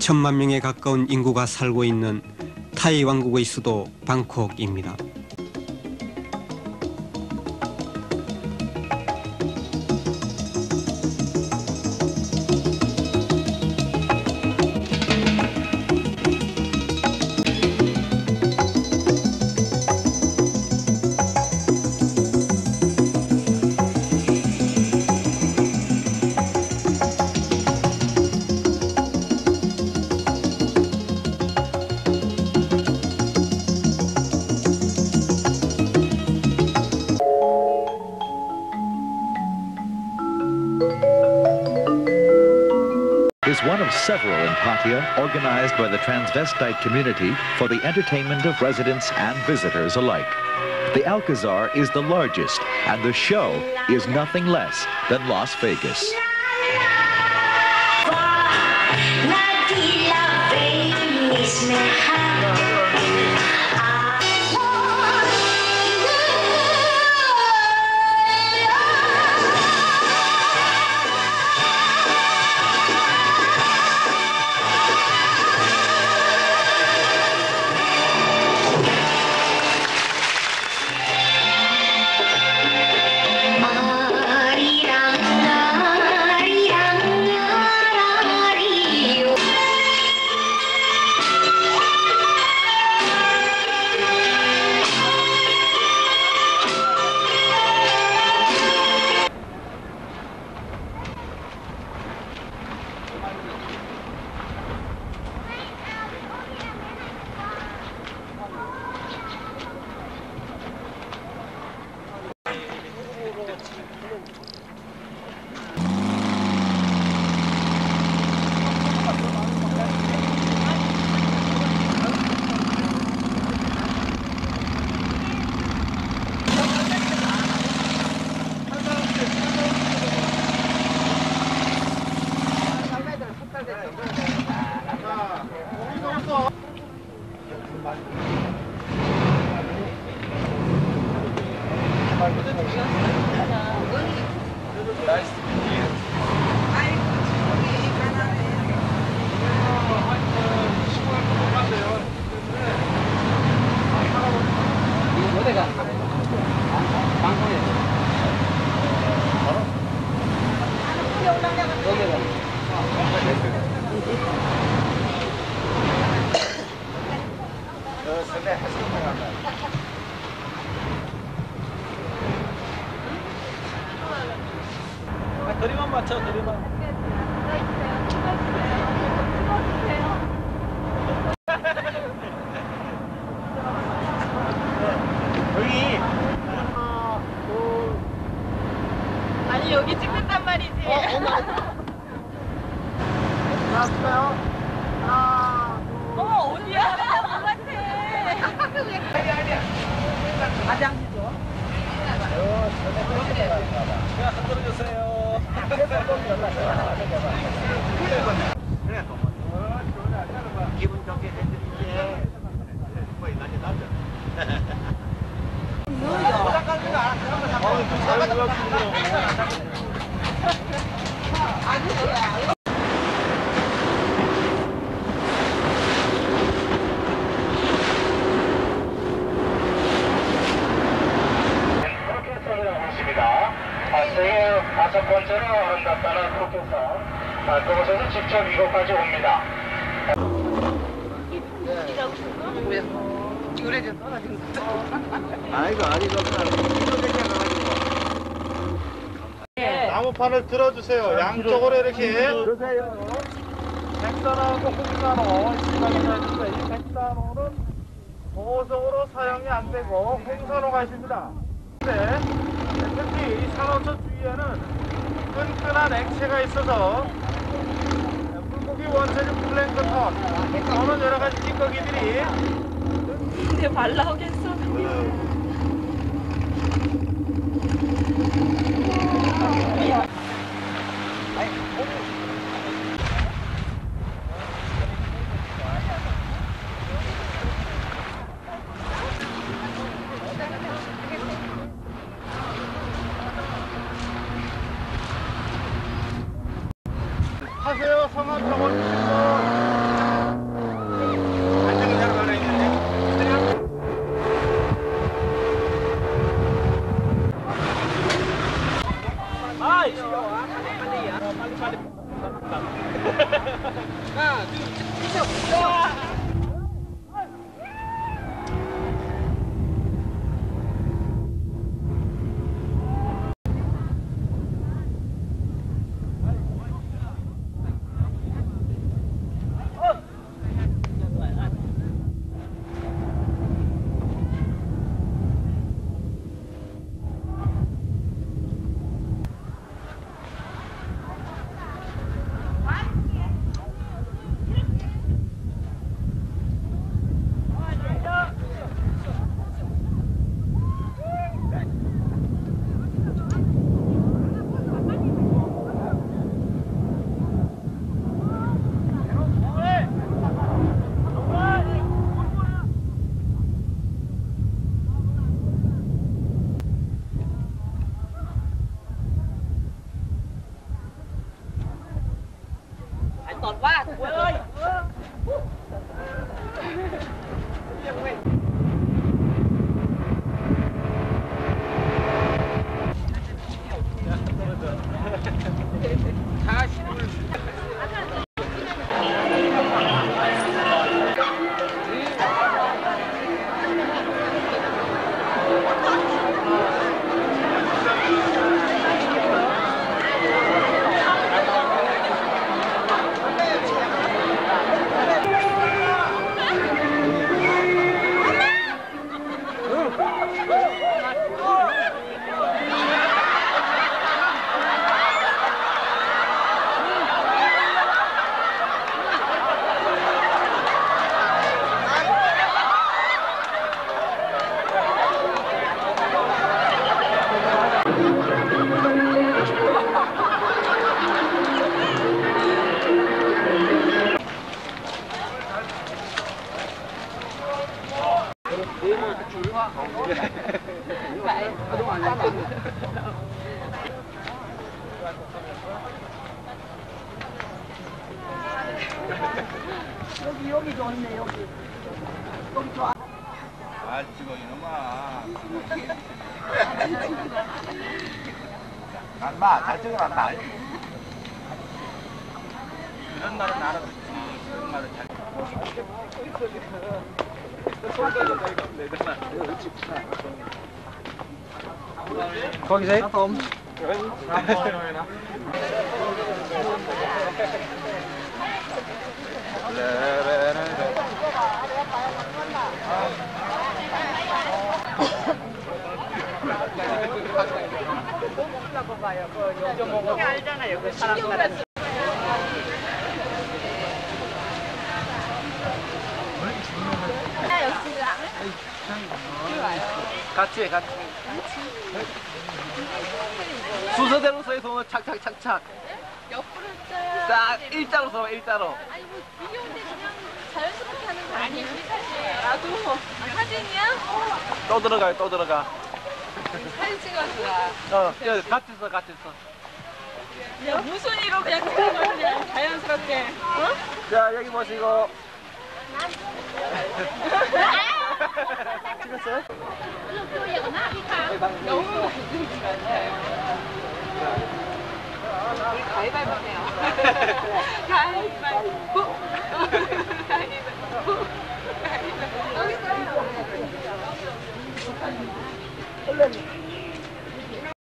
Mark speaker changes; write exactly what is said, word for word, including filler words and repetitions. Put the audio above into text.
Speaker 1: 이천만 명에 가까운 인구가 살고 있는 타이 왕국의 수도 방콕입니다.
Speaker 2: Is one of several in Pattaya organized by the transvestite community for the entertainment of residents and visitors alike. The Alcazar is the largest, and the show is nothing less than Las Vegas.
Speaker 3: 거리만 맞춰, 거리만. 여기.
Speaker 4: 아니 여기 찍는단 말이지.
Speaker 3: 나왔어요. 하나.
Speaker 4: 어 어디야? 나 몰랐대.
Speaker 3: 아니 아니야.
Speaker 4: 화장지죠.
Speaker 3: 제가 흔들어주세요. 기분 좋게 해드릴게. 거의 난리 나죠. 포장하는 거 알아?
Speaker 5: 세계 다섯 번째로 아름답다는 프로페서 그곳에서 직접 이곳까지 옵니다.
Speaker 3: 아이고 아니고 나무판을 들어주세요. 양쪽으로 이렇게 들으세요. 백선하고 홍산호 시각이 이 백선호는 보호석으로 사용이 안 되고 홍산호가 있습니다. 네. 특히 이 산호초 주위에는 끈끈한 액체가 있어서 물고기 원체적 플랭크톤 또는 여러 가지 찌꺼기들이
Speaker 4: 근데 말 나오겠어.
Speaker 3: 하세요. 성함 적어주시고
Speaker 4: ตอดว่าเว้ย
Speaker 6: 여기 여기 좋네 여기. 여기 좋아.
Speaker 3: 잘 찍어 이놈아. 난마 잘 찍어놨다. 이런 날은 알아듣지. 이런 날은 잘. 거기서 해?
Speaker 4: 알잖아요, 그 사람들은.
Speaker 3: 같이 해, 같이. 순서대로 서서 손을 착착착착.
Speaker 4: 옆으로 써요.
Speaker 3: 딱 일자로 서, 일자로.
Speaker 4: 아니 뭐 비디오인데 그냥 자연스럽게 하는 거 아니에요? 우리 사진이에요. 나도. 아, 사진이야?
Speaker 3: 또 들어가요, 또 들어가.
Speaker 4: 사진 찍어주라.
Speaker 3: 어, 야, 같이 서, 같이 서.
Speaker 4: 야, 무슨 이로 그냥 찍는 거 그냥 자연스럽게. 어?
Speaker 3: 자, 여기 보시고. 찍었어요?
Speaker 4: 너무 많이 찍은 것 같아요. 가위바위보네요. 가위바위보. 가위바위보. 가위바위보.